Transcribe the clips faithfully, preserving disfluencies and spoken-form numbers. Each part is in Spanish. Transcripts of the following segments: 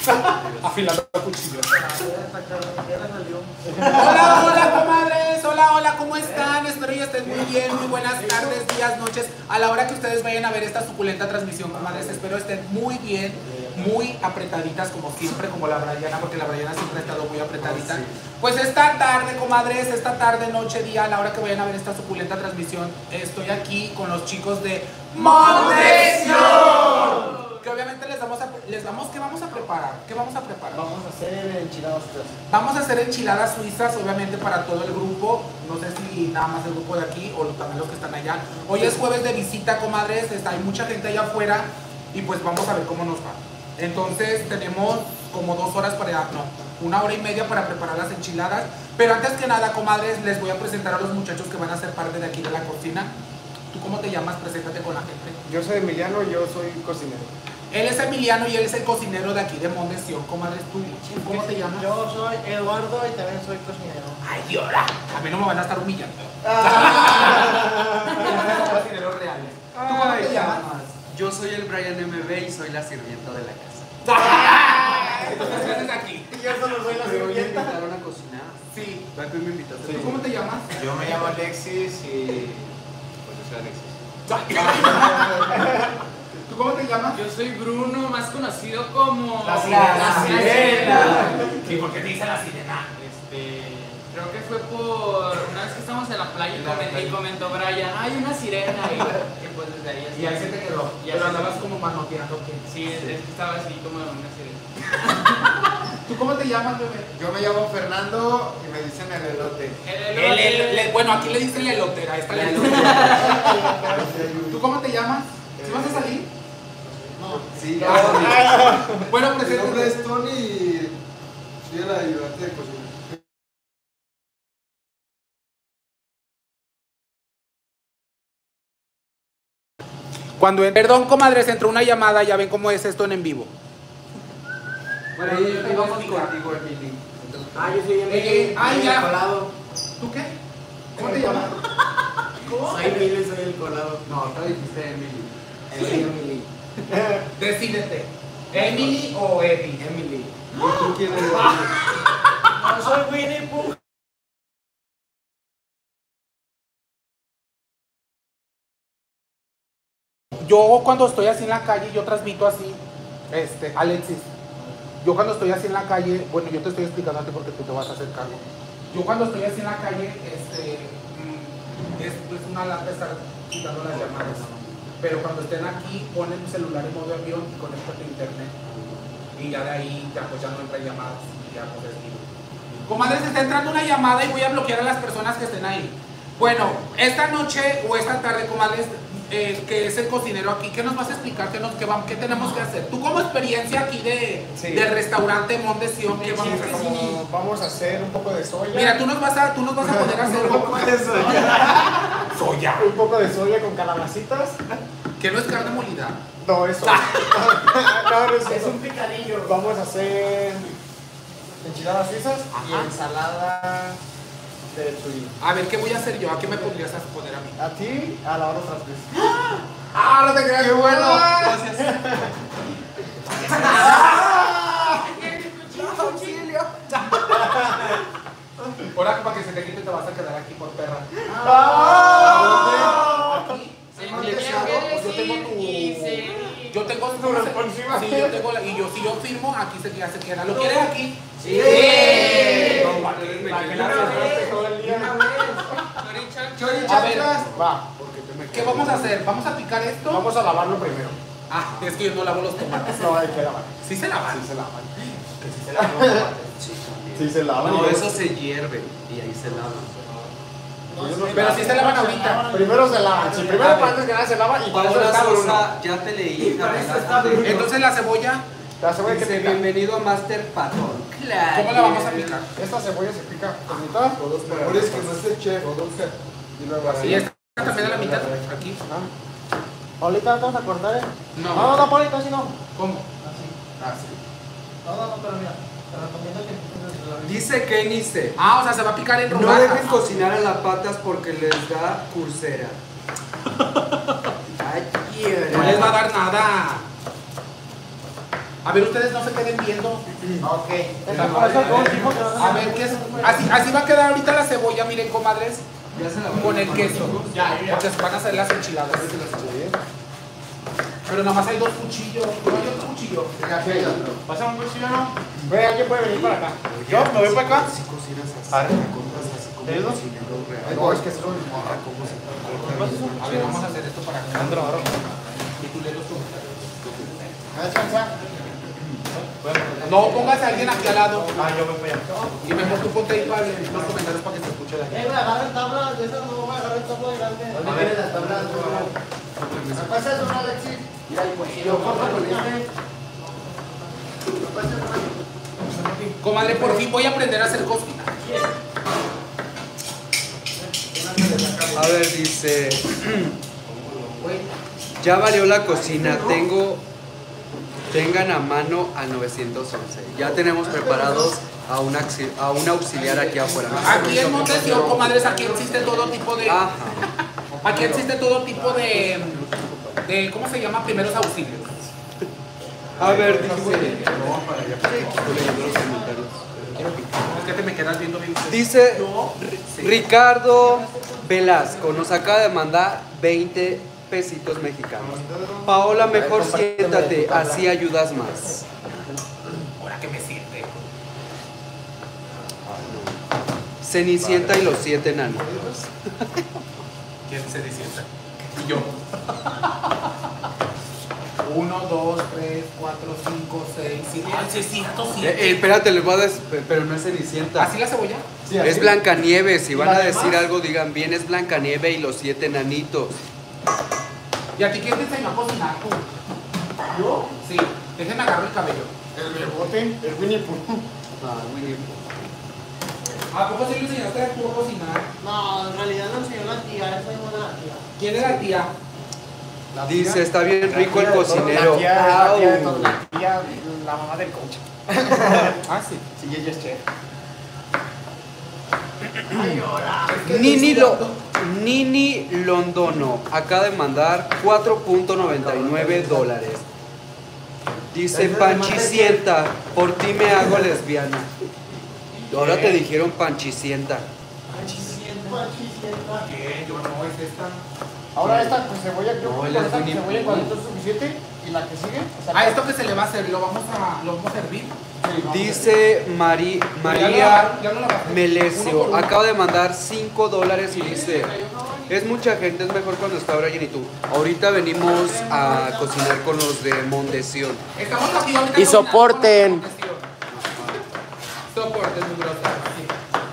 Afilando cuchillos. Hola, hola, comadres. Hola, hola, ¿cómo están? Espero que estén muy bien. Muy buenas tardes, días, noches. A la hora que ustedes vayan a ver esta suculenta transmisión, comadres, espero estén muy bien, muy apretaditas, como siempre, como la Briana, porque la Briana siempre ha estado muy apretadita. Pues esta tarde, comadres, esta tarde, noche, día, a la hora que vayan a ver esta suculenta transmisión, estoy aquí con los chicos de Montesión. Que obviamente les vamos a, les vamos, ¿qué vamos a preparar? ¿Qué vamos a preparar? Vamos a hacer enchiladas suizas. Vamos a hacer enchiladas suizas, obviamente para todo el grupo. No sé si nada más el grupo de aquí o también los que están allá. Hoy es jueves de visita, comadres. Está, hay mucha gente allá afuera y pues vamos a ver cómo nos va. Entonces tenemos como dos horas para, no, una hora y media para preparar las enchiladas. Pero antes que nada, comadres, les voy a presentar a los muchachos que van a ser parte de aquí de la cocina. ¿Tú cómo te llamas? Preséntate con la gente. Yo soy Emiliano, yo soy cocinero. Él es Emiliano y él es el cocinero de aquí de Montesión. Comadres, ¿tú cómo te llamas? Yo soy Eduardo y también soy cocinero. Ay, llora. A mí no me van a estar humillando. Cocineros reales. ¿Tú cómo te llamas? Yo soy el Brian M B y soy la sirvienta de la casa. Entonces, ¿qué haces aquí? Yo solo soy la Me sirvienta. invitaron a cocinar. Sí. ¿Tú me invitaste? ¿Tú cómo te llamas? Yo me llamo Alexis y pues yo soy Alexis. ¿Tú cómo te llamas? Yo soy Bruno, más conocido como La sirena. La sirena. ¿Y por qué te dice la sirena? Este, creo que fue por una vez que estábamos en la playa y, comen- y comentó Brian, hay una sirena y, y pues desde ahí así. Y ahí se te quedó. Y Pero así- andabas como manoteando. ¿Qué? Sí, es, es que estaba así como una sirena. ¿Tú cómo te llamas, bebé? Yo me llamo Fernando y me dicen el elote. El El, elote. el- el- bueno, aquí le dicen la elotera. Esta la elotera. ¿Tú cómo te llamas? ¿Sí vas a salir? Sí, Bueno, mi nombre preséntate. es Tony y soy el ayudante de cocina. Cuando en... Perdón, comadres, entró una llamada. Ya ven cómo es esto en en vivo. Bueno, Ahí ahí vamos contigo, Emily. Ah, yo soy Emilio. Eh, ah, soy ya. el colado. ¿Tú qué? ¿Cómo te llamas? Soy Emilio y soy el colado. No, tú dijiste Emily. Soy Emily. Decídete. ¿Emily o Eddie? Emily. ¿Y tú quién eres? No soy Winnie Pooh. Yo cuando estoy así en la calle, yo transmito así, este, Alexis, yo cuando estoy así en la calle, bueno, yo te estoy explicando a ti porque tú te vas a hacer cargo. Yo cuando estoy así en la calle, este, mm, es, es una lata estar quitando las llamadas. Pero cuando estén aquí, ponen el celular en modo avión y conéctate a internet. Y ya de ahí, ya pues ya no entran llamadas y ya pues es libre. Comadres, está entrando una llamada y voy a bloquear a las personas que estén ahí. Bueno, esta noche o esta tarde, comadres, eh, que es el cocinero aquí, ¿qué nos vas a explicar? ¿Qué, nos, qué, vamos, qué tenemos que hacer? Tú como experiencia aquí de, Sí. del restaurante Montesión, ¿qué vamos a hacer? Como vamos a hacer un poco de soya. Mira, tú nos vas a, tú nos vas a poder hacer un poco de soya. soya, Un poco de soya con calabacitas. que no es carne molida. No, eso. No, no es Es eso. un picadillo. Vamos a hacer enchiladas suizas y Ajá. ensalada de chuy. A ver, ¿qué voy a hacer yo? ¿A qué me podrías poner a mí? A ti, a la hora otra vez. ¡Ah, no te creas! ¡Qué bueno! Gracias. Ahora para que se te quite te vas a quedar aquí por perra. ¡Ah! Aquí. Sí, Yo tenía que tengo decir tu... y se- Yo tengo Tu responsiva. Sí, yo tengo la... Y yo, si yo firmo, aquí se queda, se queda. ¿Lo quieres aquí? Sí. No, para que- Ustedes me para que quieren la hacer cerraste todo el día. A ver, Va. ¿qué vamos a hacer? ¿Vamos a picar esto? Vamos a lavarlo primero. Ah, es que yo no lavo los tomates. No, hay que lavar. ¿Sí se lavan? Sí se lavan. Que sí se lavan los tomates. Sí se lavan. No, eso se hierve y ahí se lava. Pero sí se lavan ahorita. Primero se lavan. Si primero antes que nada se lava y para eso Paola está Bruno. Sosa, ya te leí. Entonces la cebolla, La cebolla que Dice, pica. bienvenido a Master Patón. Claro. ¿cómo la vamos a picar? Esta cebolla se pica por mitad. Todos mejores que no esté chef. Y luego así. Y esta también a la mitad. Aquí. Ah. Paulita, ¿vamos a cortar? eh? No. No, no, Paulita, así no. ¿Cómo? Así. Así. No, no, no, pero mira. Te recomiendo que empieces desde la Dice Kenny C. Ah, o sea, se va a picar en No rodajas. dejen cocinar a las patas porque les da cursera. Ay, No les va a dar nada. A ver, ustedes no se queden viendo. Ok. A ver, ¿qué es? Así, así va a quedar ahorita la cebolla, miren, comadres. Ya se la Con el queso. Ya, ya. Porque se van a hacer las enchiladas. Pero nada más hay dos cuchillos. No hay otro cuchillo. Pasa un cuchillo, ¿no? Ve, alguien puede venir para acá. ¿Yo? ¿Me voy para acá? Arre. ¿Te ayudo? No, es que es lo mismo. A ver, vamos a hacer esto para acá. Andro, andro. Y tú lees los comentarios. No, No pongas a alguien aquí al lado. Ah, yo voy para allá. Y mejor tú ponte ahí para leer los comentarios para que se escuche la Eh, gente. güey, agarren tablas, de esas no voy a agarrar tablas grandes. ¿Dónde quieres las tablas? ¿Me pasas una, Alexis? Yo corto con este. Comadre, por fin voy a aprender a hacer cocina. A ver, dice. Ya valió la cocina. Tengo. Tengan a mano al nueve once. Ya tenemos preparados a un, auxi- a un auxiliar aquí afuera. Aquí en Montesión, comadres, aquí existe todo tipo de. Ajá. Aquí existe todo tipo de. de ¿cómo se llama? Primeros auxilios. A ver, dice. Es que te me quedas viendo bien. Dice Ricardo Velasco, nos acaba de mandar veinte pesitos mexicanos. Paola, mejor siéntate, así ayudas más. Ahora que me sirve. Cenicienta y los siete enanitos. ¿Quién se disienta? Y yo. Uno, dos, tres, cuatro, cinco, seis, siete. Ay, sí, es cierto, Eh, siete. eh, espérate, les voy a des- pero no es Cenicienta. ¿Así la cebolla? Es Blancanieves. Si van a decir algo, digan bien, es Blancanieves y los siete enanitos. ¿Y a ti quién te enseñó a cocinar tú? ¿Yo? Sí. Déjenme agarrar el cabello. El bebote, el Winnie Pooh. Ah, Winnie Pooh. ¿A poco sí le enseñaste a tú a cocinar? No, en realidad no enseñó la tía, esa es buena la tía. ¿Quién era la tía? La Dice, tía- está bien la rico el tía de todo, cocinero. La tía, la tía de Au. todo, la tía, la mamá del coach. Ah, sí. Sí, ella es chef. Nini, Lo- Nini Londono acaba de mandar cuatro punto noventa y nueve dólares. Dice Panchicienta, por ti me hago lesbiana. Ahora te dijeron Panchicienta. ¿Qué? Yo no, es esta. Ahora esta pues, cebolla, creo No, que él con es esta Winnie cebolla en Pooh. cuadritos es suficiente. Y la que sigue. o sea, Ah, esto que se le va a hacer, lo vamos a, lo vamos a servir. sí, no, Dice Mari- Ya lo María lavaron, ya lo lavaron. Uno Melesio, por uno. acaba de mandar cinco dólares y dice, es mucha gente, es mejor cuando está Brian y tú. Ahorita venimos a cocinar con los de Mondesión. Estamos aquí ahorita Y cocinando soporten. con la conexión. Soporten, mi brother. Sí.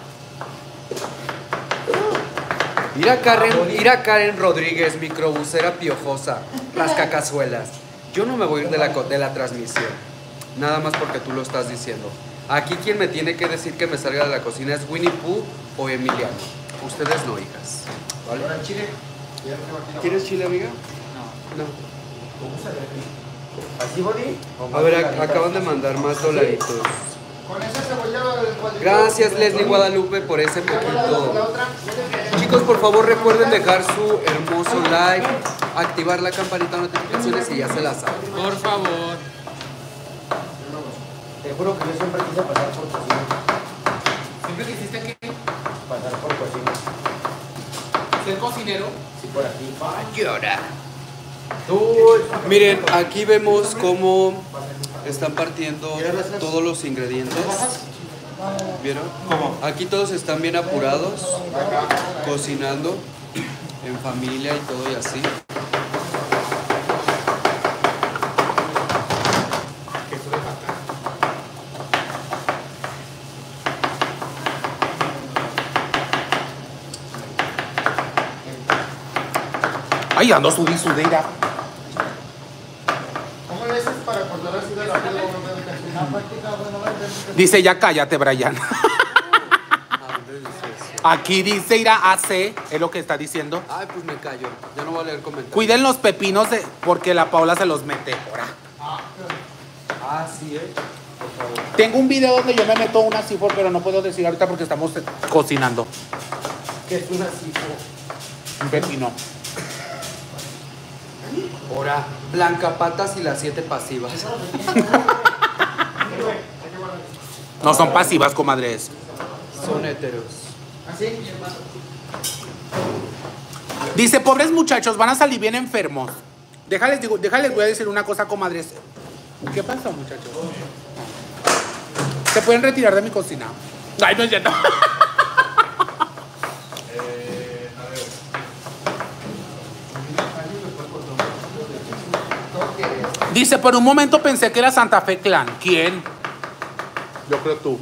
Mira Karen, mira Karen Rodríguez, microbusera piojosa, las cacazuelas. Yo no me voy a ir de la, co- de la transmisión, nada más porque tú lo estás diciendo. Aquí quien me tiene que decir que me salga de la cocina es Winnie Pooh o Emiliano. Ustedes no, hijas. ¿Vale? Ahora en Chile. ¿Quieres chile, amiga? No. ¿Así, Boni? A ver, ac- acaban de mandar más dolaritos. Con esa cebolla del cuadrito. Gracias Leslie Guadalupe por ese La poquito. otra. Chicos, por favor recuerden dejar su hermoso like, activar la campanita de notificaciones y ya se la saben. Por favor. Te juro que yo siempre quise pasar por cocina. ¿Siempre quisiste que Pasar por cocina. ser cocinero? Sí, por aquí. Llora. Miren, aquí vemos cómo están partiendo todos los ingredientes. ¿Vieron? Aquí todos están bien apurados, cocinando en familia y todo y así. Queso de vaca. Ay, ando sudi sudera. ¿Cómo le haces para cortar así de la piel? La práctica, bueno, ven, Dice, ya cállate, Brian. Aquí dice ir a A C, es lo que está diciendo. Ay, pues me callo. Ya no voy a leer comentarios. Cuiden los pepinos de, porque la Paula se los mete. Ahora. Ah, sí, eh. Por favor. Tengo un video donde yo me meto una cifor, pero no puedo decir ahorita porque estamos eh, cocinando. ¿Qué es una cifra? Un pepino. Ahora, Blanca Patas y las siete pasivas. No son pasivas, comadres. Son heteros. ¿Así? Dice, pobres muchachos, van a salir bien enfermos. Déjales, digo, déjales, voy a decir una cosa, comadres. ¿Qué pasó, muchachos? Se pueden retirar de mi cocina. Ay, no es cierto. Eh, a ver. Dice, por un momento pensé que era Santa Fe Clan. ¿Quién? Yo creo tú.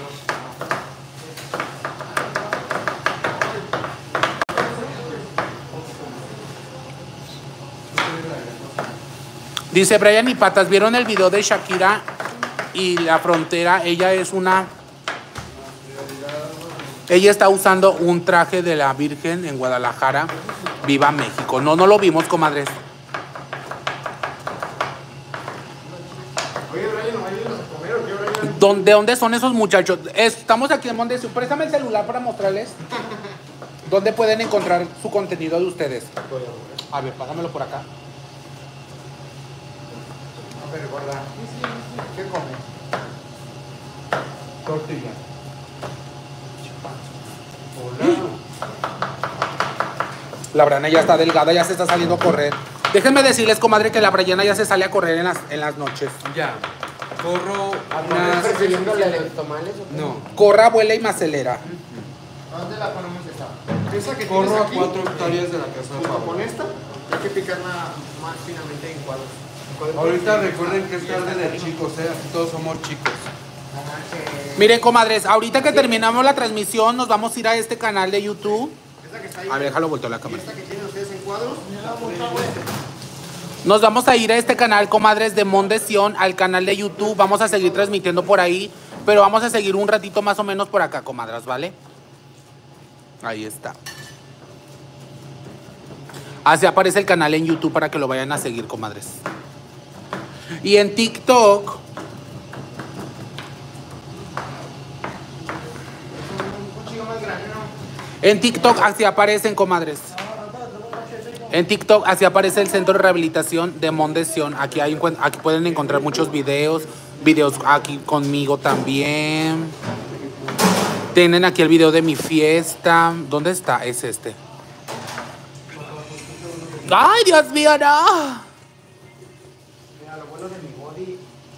Dice Brian y Patas, ¿vieron el video de Shakira y la frontera? Ella es una... Ella está usando un traje de la Virgen en Guadalajara. Viva México. No, no lo vimos, comadres. Oye, Brian, ayúdanos a comer o qué, Brian. ¿Dónde, ¿De dónde son esos muchachos? Estamos aquí en Mondesión. Préstame el celular para mostrarles dónde pueden encontrar su contenido de ustedes. A ver, pásamelo por acá. A ver, gorda. ¿Qué come? Tortilla. Hola. La Brana ya está delgada, ya se está saliendo a correr. Déjenme decirles, comadre, que la Briana ya se sale a correr en las, en las noches. Ya. Corro ¿Estás unas... prefiriéndole los tamales o qué? No. Corra, vuela y me acelera. ¿A dónde la ponemos esa? ¿Esa que Corro tienes a aquí? cuatro hectáreas de la casa de ¿Junto Pablo. con esta? Hay que picarla más finamente en cuadros. En cuadros. Ahorita recuerden que es tarde de chicos, ¿eh? Aquí todos somos chicos. Eh, Miren, comadres, ahorita que terminamos la transmisión, nos vamos a ir a este canal de YouTube. Esa que está ahí. A ver, déjalo voltear la ¿Y cámara. esta que tienen ustedes en cuadros? Nos vamos a ir a este canal, comadres, de Mondesión, al canal de YouTube. Vamos a seguir transmitiendo por ahí, pero vamos a seguir un ratito más o menos por acá, comadras, ¿vale? Ahí está. Así aparece el canal en YouTube para que lo vayan a seguir, comadres. Y en TikTok... Un chico más grande, ¿no? En TikTok así aparecen, comadres. En TikTok así aparece el centro de rehabilitación de Mondesión. Aquí, hay, aquí pueden encontrar muchos videos. Videos aquí conmigo también. Tienen aquí el video de mi fiesta. ¿Dónde está? Es este. ¡Ay, Dios mío, no! Mira, lo bueno de mi body.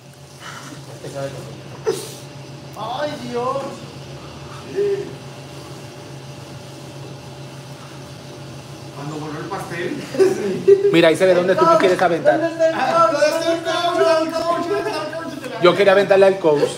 ¡Ay, Dios! Sí. Cuando voló el pastel. Mira, ahí se ve donde tú me quieres aventar. Yo quería aventarle al coach.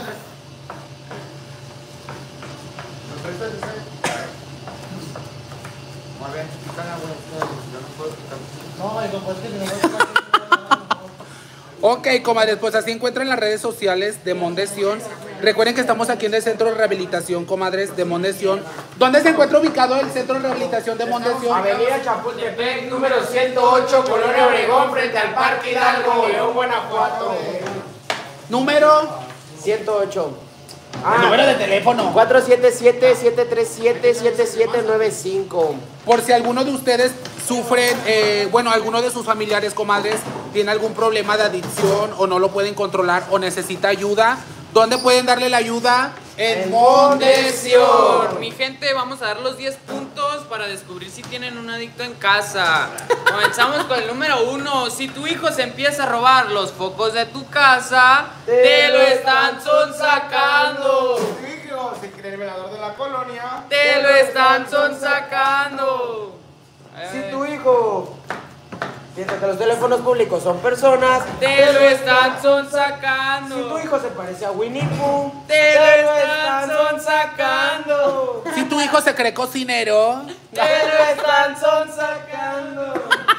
Ok, comadres, pues así encuentran las redes sociales de Mondesión. Recuerden que estamos aquí en el Centro de Rehabilitación, comadres, de Mondesión. ¿Dónde se encuentra ubicado el Centro de Rehabilitación de Mondesión? Avenida Chapultepec, número ciento ocho, Colonia Obregón, frente al Parque Hidalgo, León, Guanajuato. Número, ciento ocho. el número de teléfono. cuatro siete siete, siete tres siete, siete siete nueve cinco. Por si alguno de ustedes sufren, eh, bueno, alguno de sus familiares, comadres, tiene algún problema de adicción o no lo pueden controlar o necesita ayuda, ¿dónde pueden darle la ayuda? En Mondesión. Mi gente, vamos a dar los diez puntos para descubrir si tienen un adicto en casa. Comenzamos con el número uno. Si tu hijo se empieza a robar los focos de tu casa, te lo están sonsacando. Hijo, el velador de la colonia. Te lo están sonsacando. Si tu hijo piensa que los teléfonos públicos son personas, Te lo están sonsacando. si tu hijo se parece a Winnie Pooh, Te lo están sonsacando. Si tu hijo se cree cocinero, Te lo están sonsacando.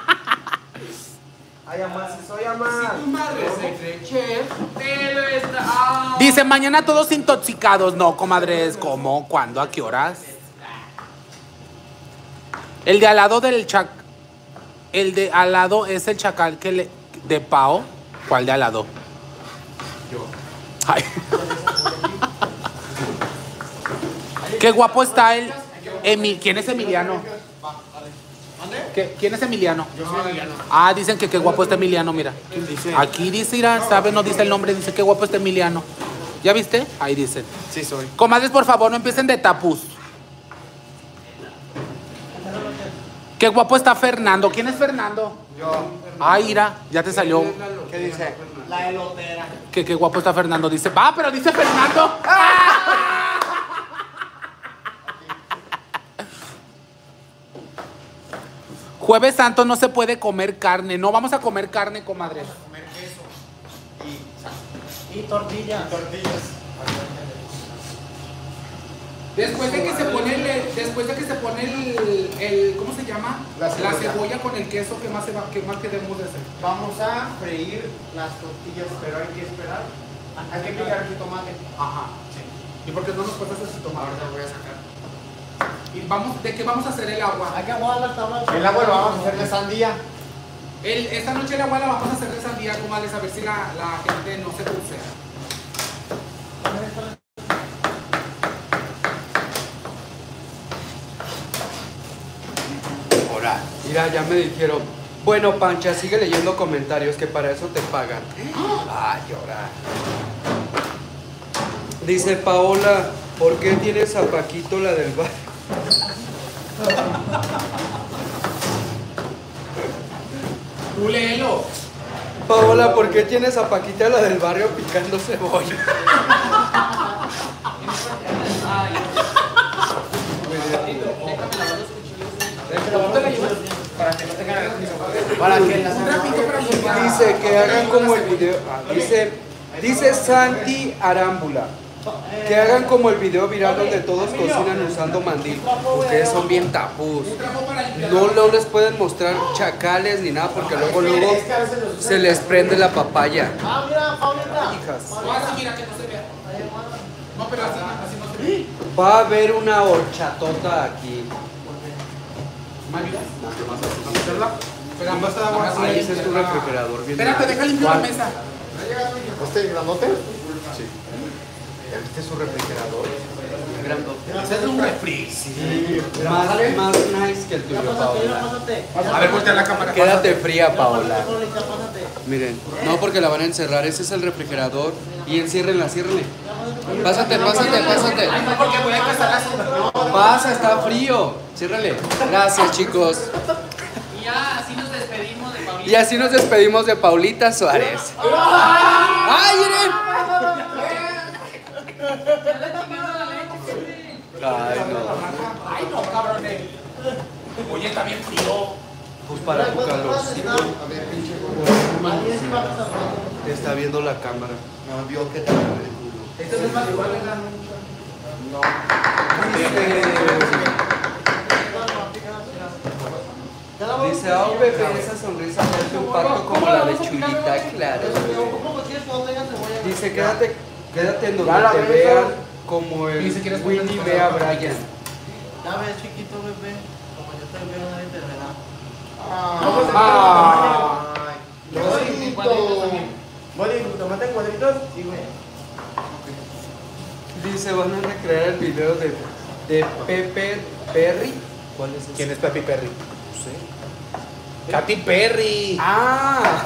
ay, amá, si soy amá. Te lo están. Ah. dicen mañana todos intoxicados. No, comadres, ¿cómo? ¿Cuándo? ¿A qué horas? El de al lado del chac... El de al lado es el chacal que le... de Pao. ¿Cuál de al lado? Yo. Ay. Qué guapo está el... Emi... ¿Quién es Emiliano? ¿Qué- ¿Quién es Emiliano? Yo soy Emiliano. Ah, dicen que qué guapo está Emiliano, mira. ¿Quién dice? Aquí dice, mira, sabe, no dice el nombre, dice qué guapo está Emiliano. ¿Ya viste? Ahí dicen. Sí, soy. Comadres, por favor, no empiecen de tapus. Qué guapo está Fernando. ¿Quién es Fernando? Yo. Ay, ira, ya te salió. ¿Qué dice? La elotera. Que qué guapo está Fernando. Dice, va, pero dice Fernando. Jueves Santo no se puede comer carne. No vamos a comer carne, comadre. Comer queso. Y tortillas. Tortillas. Después de que se pone el, después de que se pone el, el ¿cómo se llama? La cebolla. La cebolla con el queso, ¿qué más se va, qué más queremos de hacer? Vamos a freír las tortillas, pero hay que esperar. Hay que picar el jitomate. Ajá. ¿Y por qué no nos pasas el tomate? Ahora lo voy a sacar. ¿Y vamos, de qué vamos a hacer el agua? Hay que aguar las tablas. El agua lo vamos a hacer de sandía. El, esta noche el agua la vamos a hacer de sandía, comadres, a ver si la, la gente no se pulsea. Ahora, mira, ya me dijeron. Bueno, Pancha, sigue leyendo comentarios que para eso te pagan. Ay, llorar. Dice Paola, ¿por qué tienes a Paquito la del bar? Tú léelo. Paola, ¿por qué tienes a Paquita la del barrio picando cebolla? Para que no tengan el Para que las Dice que hagan como el video. ah, Dice, dice Santi Arámbula. Que hagan como el video viral donde todos cocinan usando mandil. Ustedes son bien tapus. No, no les pueden mostrar chacales ni nada porque luego luego se les prende la papaya. Ah, mira, Paulita. Hijas. No, así mira que no se vea. No, pero así, así no se ve. Va a haber una horchatota aquí. ¿Me ayudas? Espera, Ah, ese es tu refrigerador. Bien Espérate, deja limpio la mesa. ¿Este grandote? ¿Ya viste su refrigerador? Grandote. Ese es un refri. Más, más nice que el tuyo, Paola. Pásate. A ver, voltea la cámara. Quédate fría, Paola. Paulita, pásate. Miren, no porque la van a encerrar, ese es el refrigerador. Y enciérrenla, ciérrenle. Pásate, pásate, pásate. Ay, no, porque voy a empezar a hacer. Pasa, está frío. Ciérrale. Gracias, chicos. Y ya así nos despedimos de Paulita. Y así nos despedimos de Paulita Suárez. ¡Ay, miren! Ay, no. Ay, no, cabrones. Oye, está bien frío. Pues para tu calorcito. A ver, pinche gordo. Aquí sí vamos a Te está viendo la cámara. No, vio que te agarré el culo. Este es el más igual, ¿verdad? Dice, ah, Pepe, esa sonrisa hace un pacto como la de Chulita, claro. Dice, quédate, quédate en donde te vean como el Dice, ¿quieres Winnie poner- ve a Brian. Ya ves, chiquito, bebé. Como yo te veo, nadie te verá. Ah. Ay, bonito. Bueno, tomate en cuadritos y güey. Dice, van a recrear el video de, de Pepe Perry. ¿Cuál es ese? ¿Quién es Pepe Perry? No sé. Katy Perry. ¡Ah!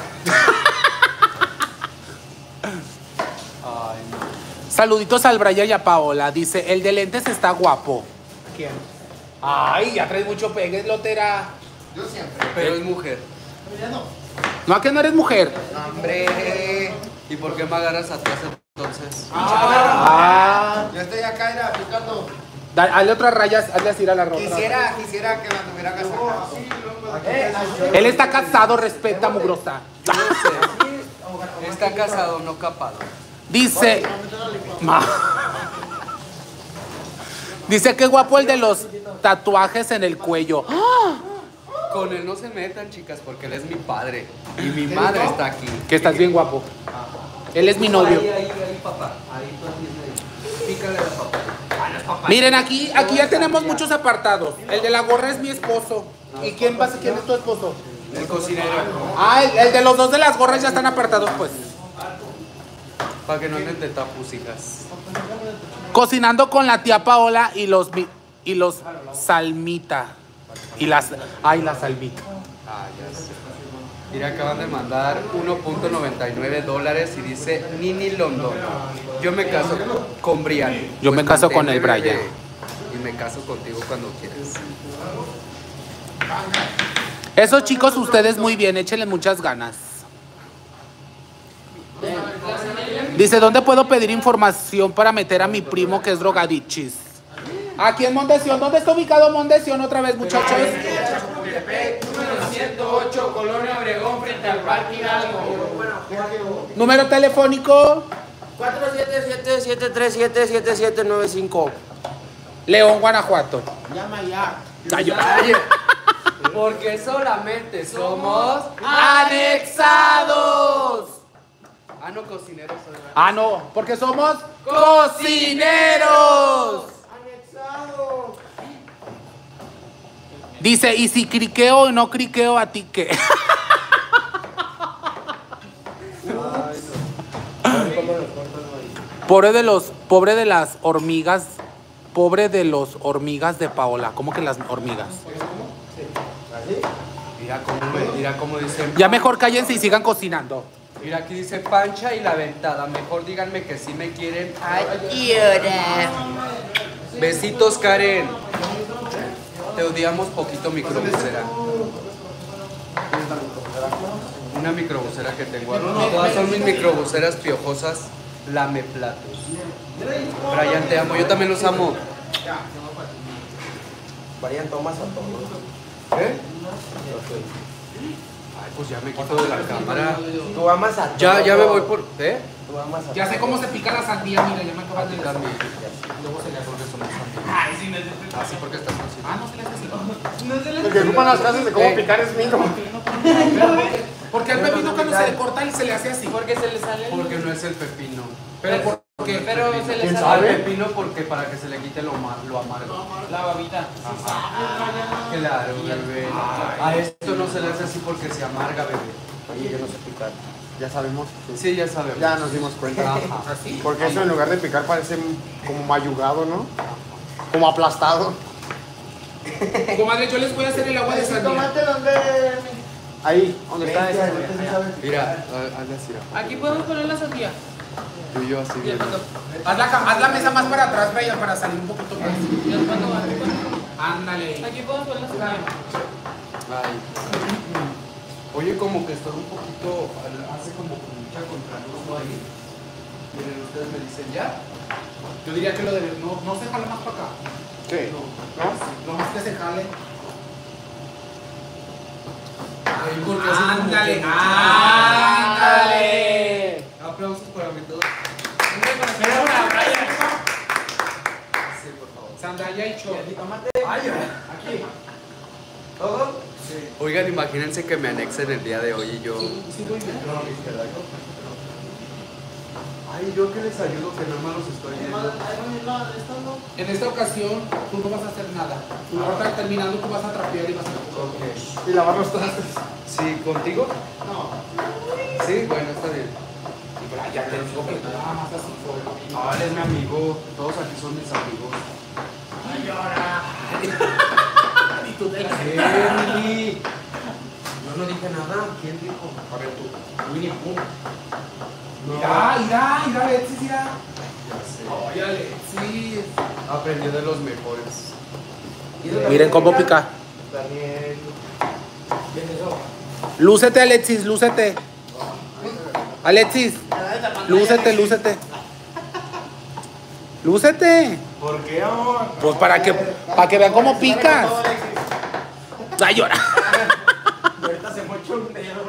Ay, no. Saluditos al Brian y a Paola. Dice, el de lentes está guapo. ¿Quién? Ay, ya traes mucho pegue, lotera. Yo siempre. Pero es mujer. No, ¿a que no eres mujer? Hombre. ¿Y por qué me agarras atrás entonces? Ah. Yo estoy acá, era picando. Da- Hazle otras rayas, hazle así a la ropa. Quisiera, quisiera que me tuviera casado. Él está casado, respeta, mugrosa. Yo no sé. Está casado, no capado. Dice. Ma- Dice que guapo el de los tatuajes en el cuello. Con él no se metan, chicas, porque él es mi padre. Y mi madre está aquí. Que estás bien guapo. Él es mi novio. Ahí, ahí, ahí, papá. Ahí, tú atiende ahí. Pícale a la papá. Miren, aquí, aquí ya tenemos muchos apartados. El de la gorra es mi esposo. ¿Y quién va a ser quién es tu esposo? El cocinero. Ah, el, el de los dos de las gorras ya están apartados, pues. Para que no anden de tapus, hijas. Cocinando con la tía Paola y los mi- y los Salmita. Y las, ay, la salvita. Ah, ya sé. Mira, acaban de mandar uno punto noventa y nueve dólares y dice Nini London. Yo me caso con Brian. Yo me caso con el mantente, Brian. bebé, y me caso contigo cuando quieras. Esos chicos, ustedes muy bien, échenle muchas ganas. Dice, ¿dónde puedo pedir información para meter a mi primo que es drogadichis? Aquí en Mondesión. ¿Dónde está ubicado Mondesión otra vez, muchachos? Chapultepec, número ciento ocho, Colonia Obregón, frente al Parque Hidalgo. Número telefónico. cuatro siete siete, siete tres siete, siete siete nueve cinco. León, Guanajuato. Llama ya. Gallo. Porque solamente somos ¡Anexados! Ah, no, cocineros. ¿Verdad? Ah, no, porque somos cocineros. Anexado. Dice, y si criqueo o no criqueo, ¿a ti qué? Pobre de los, pobre de las hormigas, pobre de los hormigas de Paola. ¿Cómo que las hormigas? Mira cómo, me- mira cómo dicen. Ya mejor cállense y sigan cocinando. Mira, aquí dice Pancha y la ventada. Mejor díganme que sí me quieren. Besitos, Karen. Te odiamos poquito, microbusera. Una microbusera que tengo aquí. Todas son mis microbuseras piojosas, lame platos. Brian, te amo. Yo también los amo. Varían tomas a todos. ¿Eh? Ay, pues ya me quito de la cámara. Tú amas a Ya, todos. ya me voy por. ¿Eh? Tú amas a Ya sé cómo se pica la sandía, mira, ya me acabas de También. decir. Luego se le hace porque somos amigos. Ay, sí, necesito. Así porque estás cocinando. Ah, no se le hace así. No se les El que ocupan las clases de cómo Eh. picar es mío. Porque al pepino cuando se le corta y se le hace así. Porque se le sale el... Porque no es el pepino. Pero ¿por qué? Pero se le ¿Quién sale Al sabe? pepino porque para que se le quite lo, ma- lo amargo. la babita. Claro, bebé. A esto no se le hace así porque se amarga, bebé. Oye, yo no sé picar. Ya sabemos. Sí, ya sabemos. Ya nos dimos cuenta. Ajá. Porque eso en lugar de picar parece como mayugado, ¿no? Como aplastado. Comadre, yo les voy a hacer el agua de sandía. Ahí, donde está ese. Mira, ha- hazle así. Aquí podemos poner la sandía. Tú y yo así Y el bien. pato. Haz la, ca- haz la mesa más para atrás, Brian, para salir un poquito más. Y el pato va. Ándale. Aquí podemos poner la sandía. Ay. Oye, como que estoy un poquito. Hace como que mucha contraluz ahí. Miren, ustedes me dicen ya. Yo diría que lo de no, no se jala más para acá. Sí. No, no más que se jale. Ay, porque hace como Ándale, que- ándale. Aplausos para mí todos. Un reconocimiento para Brian. Sí, por favor. Sandaya y chor. ¿Todo? Oigan, imagínense que me anexen el día de hoy y yo. Ay, yo que les ayudo, que nada más los estoy viendo. En esta ocasión, tú no vas a hacer nada. Ahora terminando, tú vas a trapear y vas a... Ok. Y lavar los trastes. Sí, ¿contigo? No, Sí, bueno, está bien. ya te digo que nada más así fue. Ah, él es mi amigo. Todos aquí son mis amigos. Y tú te la... Henry. Yo no dije nada. ¿Quién dijo? A ver tú. Winnie Pooh. No. Mira, mira, mira, Alexis, mira. Ya sé. Oye, Alexis. Aprendió de los mejores. Miren cómo pica. Daniel. ¿Quién es eso? Lúcete, Alexis, lúcete. Alexis, lúcete, lúcete. Lúcete. ¿Por qué, amor? Pues para que, para que vean cómo picas. Ay, llora. Ahorita se mochó un dedo.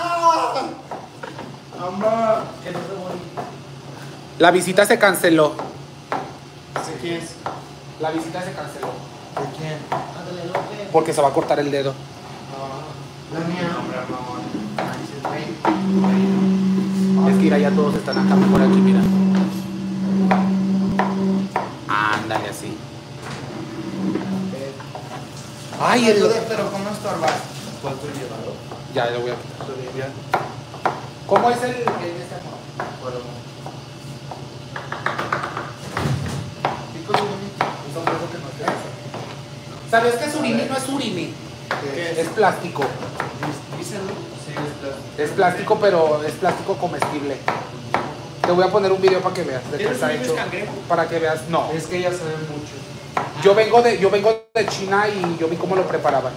Amba. ¿Qué no se morí? La visita se canceló. ¿Sé quién es? La visita se canceló. ¿De quién? Porque se va a cortar el dedo. La mía. Es que mira, ya todos están acá por aquí, mira. Ándale así. Ay, el... Pero ¿cómo estorbas? ¿Cuánto he llevado? Ya, lo voy a quitar. Ya. ¿Cómo es el, el de este amor? ¿Sabes que surimi no es surimi? Es plástico. Es plástico, pero es plástico comestible. Te voy a poner un video para que veas de qué está hecho. Para que veas. No. Es que ya saben mucho. Yo vengo de, yo vengo de China y yo vi cómo lo preparaban.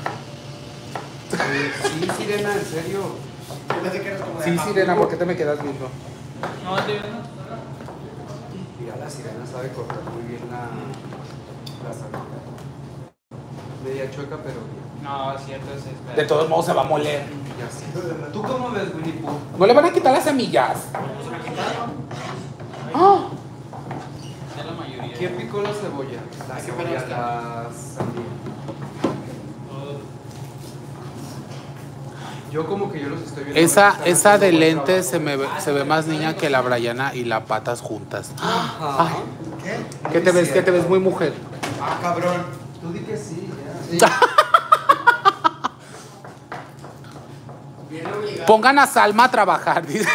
Eh, sí, Sirena, en serio. Sí, Sirena, ¿por qué te me quedas viendo? No, estoy viendo. Mira, la Sirena sabe cortar muy bien la, la salida. Media chueca, pero bien. No, cierto, es espera. De todos modos se va a moler. Ya sé. ¿Tú cómo ves, Winnie Pooh? ¿No le van a quitar las semillas? Ah, Es la mayoría. ¿Quién picó la cebolla? La cebolla, la sandía. Yo como que yo los estoy viendo. esa, Están esa haciendo de buen lentes trabajo. se, me ve, se ve más niña que la Brianna y la Patas juntas. Ajá. ¿Qué? ¿Qué te ves? ¿Qué te ves? Muy mujer. Ah, cabrón. Tú di que sí, ya. Bien obligado. Pongan a Salma a trabajar, dice.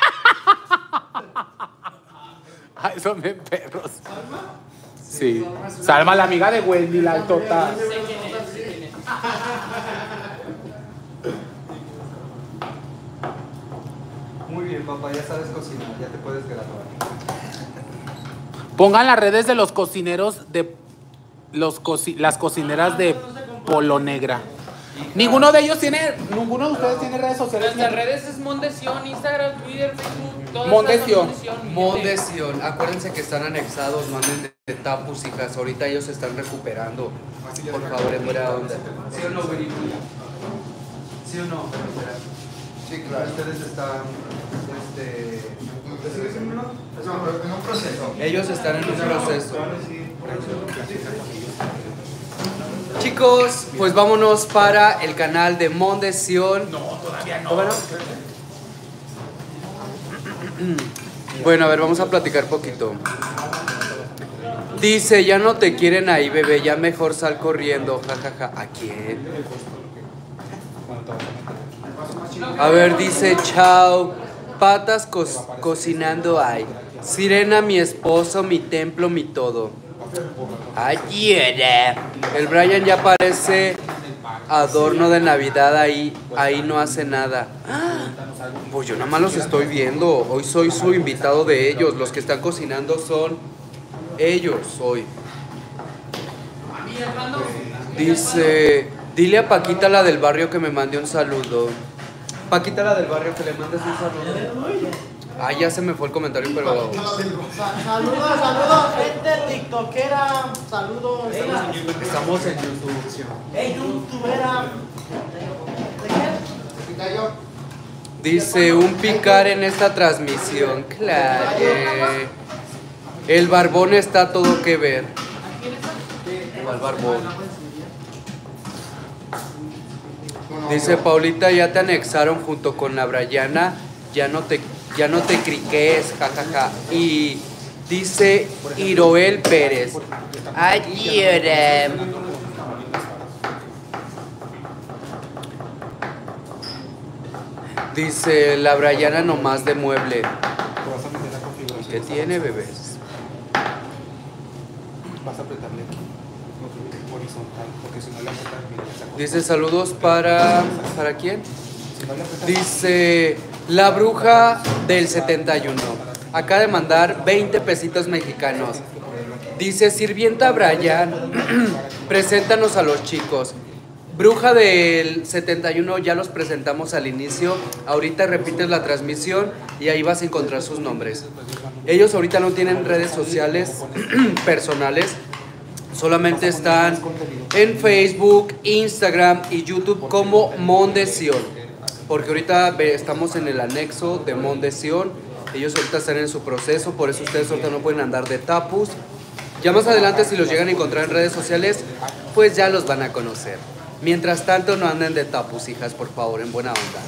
Ay, son bien perros. Sí. Salma, la amiga de Wendy, la total. Sé quién es, sé quién es. Muy bien, papá, ya sabes cocinar, ya te puedes graduar. Pongan las redes de los cocineros de los coci- las cocineras de Polo Negra. Ninguno de ellos tiene, ninguno de ustedes tiene redes sociales. Nuestras redes es Mondeción, Instagram, Twitter, Facebook, todas Mondeción. estas son Mondeción, acuérdense que están anexados, manden de, de tapus, hijas. Ahorita ellos se están recuperando. Por favor, en buena onda. ¿Sí o no, Winnie Pooh? ¿Sí o no? Sí, claro. Ustedes están. Este, En un proceso. ellos están en un proceso. Chicos, pues vámonos para el canal de Mondeción. No, todavía no. ¿Todavía no? Bueno, a ver, vamos a platicar poquito. Dice, ya no te quieren ahí, bebé, ya mejor sal corriendo, jajaja. ¿A quién? A ver, dice, chao, patas co cocinando hay. Sirena, mi esposo, mi templo, mi todo. Ayer. El Brian ya parece adorno de Navidad ahí, ahí no hace nada. Pues yo nada más los estoy viendo. Hoy soy su invitado de ellos. Los que están cocinando son ellos hoy. Dice, dile a Paquita la del barrio que me mande un saludo. Paquita la del barrio que le mandes un saludo. Ah, ya se me fue el comentario, pero... Sa- Saludos, saludos, gente tiktokera, saludos, Estamos en YouTube. youtubera. Dice, un picar en esta transmisión. Claro. El barbón está todo que ver. ¿Cuál barbón? Dice, Paulita, ya te anexaron junto con la Brianna. Ya no te, ya no te criques, jajaja. Y dice Iroel Pérez. Ayer. Dice la Brianna nomás de mueble. ¿Qué tiene, bebés? Vas a apretarle aquí. Horizontal, porque si no le apretas bien. Dice saludos para... ¿Para quién? Dice la bruja del setenta y uno. Acaba de mandar veinte pesitos mexicanos. Dice sirvienta Brian, preséntanos a los chicos. Bruja del setenta y uno, ya los presentamos al inicio. Ahorita repites la transmisión y ahí vas a encontrar sus nombres. Ellos ahorita no tienen redes sociales personales. Solamente están en Facebook, Instagram y YouTube como Mondeción. Porque ahorita ve- estamos en el anexo de Mondeción. Ellos ahorita están en su proceso, por eso ustedes ahorita no pueden andar de tapus. Ya más adelante, si los llegan a encontrar en redes sociales, pues ya los van a conocer. Mientras tanto, no anden de tapus, hijas, por favor, en buena onda.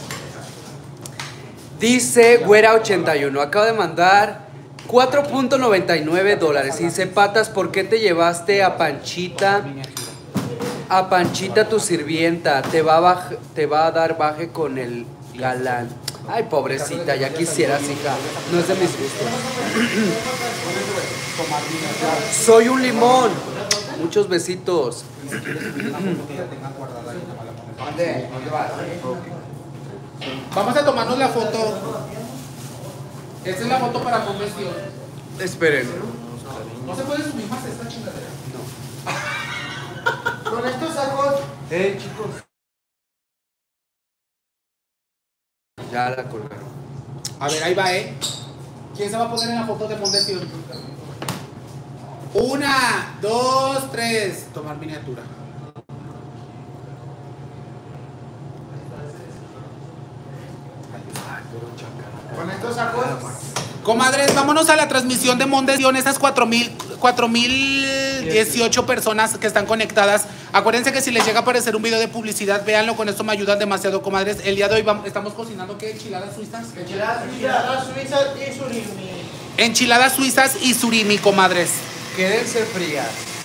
Dice Güera ochenta y uno, acaba de mandar cuatro punto noventa y nueve dólares. Dice, Patas, ¿por qué te llevaste a Panchita? A Panchita, tu sirvienta. Te va a, baj- te va a dar baje con el galán. Ay, pobrecita, ya quisieras, hija. No es de mis gustos. Soy un limón. Muchos besitos. Y si quieres subir una foto que ya tengan guardada ahí, nomás la pones. ¿Dónde? ¿Dónde vas? Vamos a tomarnos la foto. Esta es la foto para convención. Esperen. No se puede subir más esta chingadera. Con estos sacos. Eh, chicos. Ya la colgaron. A ver, ahí va, ¿eh? ¿Quién se va a poner en la foto de Mondesión? Una, dos, tres. Tomar miniatura. Con estos sacos. Comadres, vámonos a la transmisión de Mondesión. Esas cuatro mil dieciocho personas que están conectadas. Acuérdense que si les llega a aparecer un video de publicidad, véanlo, con esto me ayudan demasiado, comadres. El día de hoy vamos, estamos cocinando, ¿qué? ¿Enchiladas suizas? Enchiladas suizas y surimi. Enchiladas suizas y surimi, comadres. Quédense frías.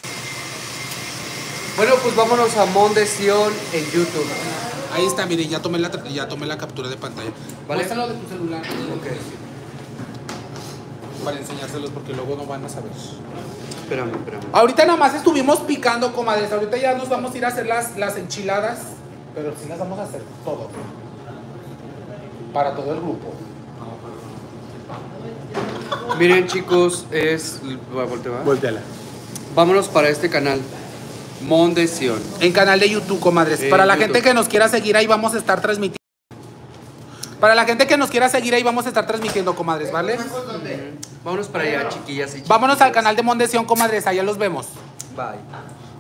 Bueno, pues vámonos a Mondesión en YouTube. Ahí está, miren, ya tomé la, ya tomé la captura de pantalla. Vale. Muéstralo de tu celular. Ok. Para enseñárselos porque luego no van a saber. Espérame, espérame. Ahorita nada más estuvimos picando, comadres. Ahorita ya nos vamos a ir a hacer las, las enchiladas. Pero sí las vamos a hacer todo. Para todo el grupo. Miren, chicos, es... Voltea. Volteala. Vámonos para este canal. Mondesión. En canal de YouTube, comadres. En Para la YouTube. gente que nos quiera seguir, ahí vamos a estar transmitiendo. Para la gente que nos quiera seguir, ahí vamos a estar transmitiendo, comadres, ¿vale? Vámonos para allá, chiquillas y chicos. Vámonos al canal de Mondesión, comadres. Allá los vemos. Bye.